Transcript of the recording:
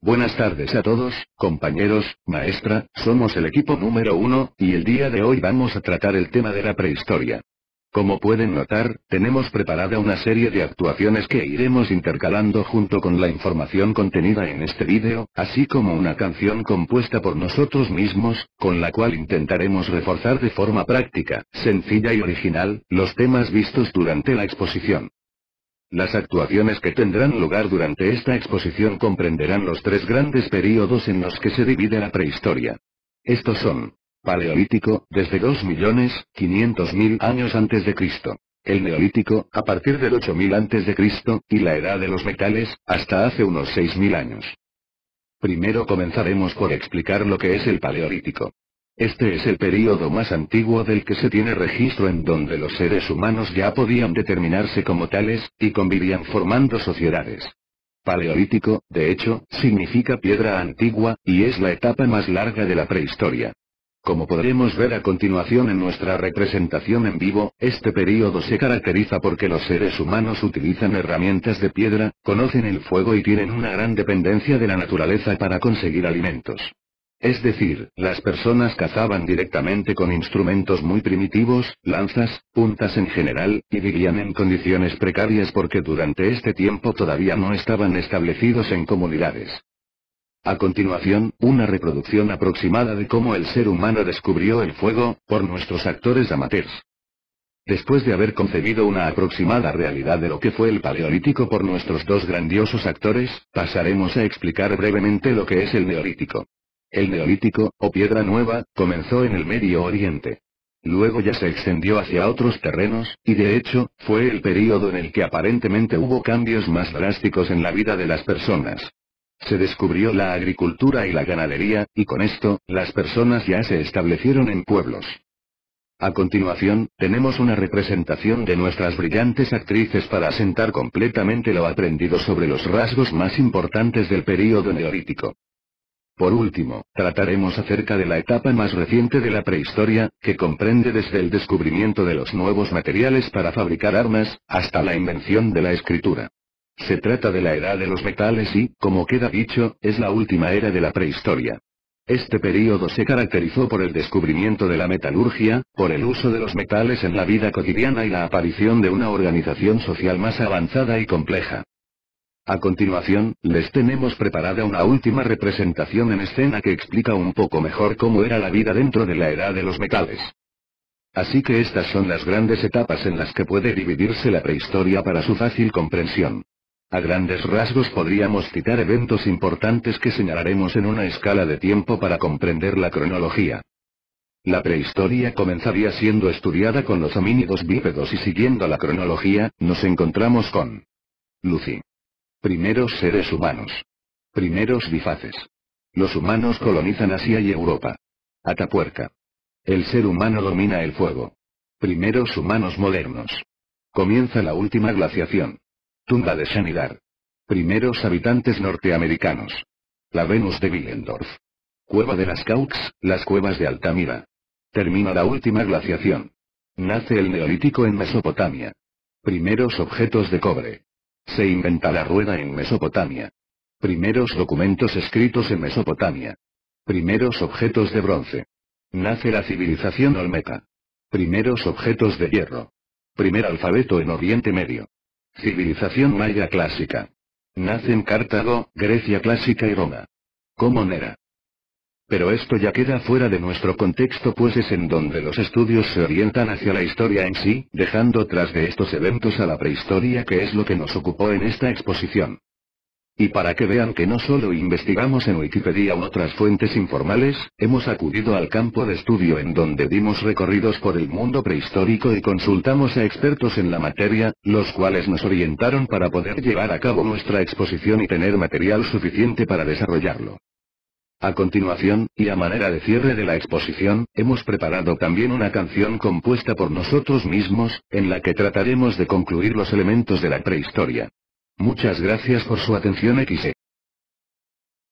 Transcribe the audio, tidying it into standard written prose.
Buenas tardes a todos, compañeros, maestra, somos el equipo número 1, y el día de hoy vamos a tratar el tema de la prehistoria. Como pueden notar, tenemos preparada una serie de actuaciones que iremos intercalando junto con la información contenida en este vídeo, así como una canción compuesta por nosotros mismos, con la cual intentaremos reforzar de forma práctica, sencilla y original, los temas vistos durante la exposición. Las actuaciones que tendrán lugar durante esta exposición comprenderán los tres grandes períodos en los que se divide la prehistoria. Estos son: Paleolítico, desde 2.500.000 años antes de Cristo. El Neolítico, a partir del 8.000 antes de Cristo, y la Edad de los Metales, hasta hace unos 6.000 años. Primero comenzaremos por explicar lo que es el Paleolítico. Este es el período más antiguo del que se tiene registro, en donde los seres humanos ya podían determinarse como tales, y convivían formando sociedades. Paleolítico, de hecho, significa piedra antigua, y es la etapa más larga de la prehistoria. Como podremos ver a continuación en nuestra representación en vivo, este período se caracteriza porque los seres humanos utilizan herramientas de piedra, conocen el fuego y tienen una gran dependencia de la naturaleza para conseguir alimentos. Es decir, las personas cazaban directamente con instrumentos muy primitivos, lanzas, puntas en general, y vivían en condiciones precarias porque durante este tiempo todavía no estaban establecidos en comunidades. A continuación, una reproducción aproximada de cómo el ser humano descubrió el fuego, por nuestros actores amateurs. Después de haber concebido una aproximada realidad de lo que fue el Paleolítico por nuestros dos grandiosos actores, pasaremos a explicar brevemente lo que es el Neolítico. El Neolítico, o Piedra Nueva, comenzó en el Medio Oriente. Luego ya se extendió hacia otros terrenos, y de hecho, fue el período en el que aparentemente hubo cambios más drásticos en la vida de las personas. Se descubrió la agricultura y la ganadería, y con esto, las personas ya se establecieron en pueblos. A continuación, tenemos una representación de nuestras brillantes actrices para asentar completamente lo aprendido sobre los rasgos más importantes del período neolítico. Por último, trataremos acerca de la etapa más reciente de la prehistoria, que comprende desde el descubrimiento de los nuevos materiales para fabricar armas, hasta la invención de la escritura. Se trata de la Edad de los Metales y, como queda dicho, es la última era de la prehistoria. Este período se caracterizó por el descubrimiento de la metalurgia, por el uso de los metales en la vida cotidiana y la aparición de una organización social más avanzada y compleja. A continuación, les tenemos preparada una última representación en escena que explica un poco mejor cómo era la vida dentro de la Edad de los Metales. Así que estas son las grandes etapas en las que puede dividirse la prehistoria para su fácil comprensión. A grandes rasgos podríamos citar eventos importantes que señalaremos en una escala de tiempo para comprender la cronología. La prehistoria comenzaría siendo estudiada con los homínidos bípedos y siguiendo la cronología, nos encontramos con Lucy. Primeros seres humanos. Primeros bifaces. Los humanos colonizan Asia y Europa. Atapuerca. El ser humano domina el fuego. Primeros humanos modernos. Comienza la última glaciación. Tumba de Shanidar. Primeros habitantes norteamericanos. La Venus de Willendorf. Cueva de las Caux, las cuevas de Altamira. Termina la última glaciación. Nace el Neolítico en Mesopotamia. Primeros objetos de cobre. Se inventa la rueda en Mesopotamia. Primeros documentos escritos en Mesopotamia. Primeros objetos de bronce. Nace la civilización olmeca. Primeros objetos de hierro. Primer alfabeto en Oriente Medio. Civilización maya clásica. Nacen Cartago, Grecia clásica y Roma. Como Nera. Pero esto ya queda fuera de nuestro contexto, pues es en donde los estudios se orientan hacia la historia en sí, dejando tras de estos eventos a la prehistoria, que es lo que nos ocupó en esta exposición. Y para que vean que no solo investigamos en Wikipedia u otras fuentes informales, hemos acudido al campo de estudio en donde dimos recorridos por el mundo prehistórico y consultamos a expertos en la materia, los cuales nos orientaron para poder llevar a cabo nuestra exposición y tener material suficiente para desarrollarlo. A continuación, y a manera de cierre de la exposición, hemos preparado también una canción compuesta por nosotros mismos, en la que trataremos de concluir los elementos de la prehistoria. Muchas gracias por su atención.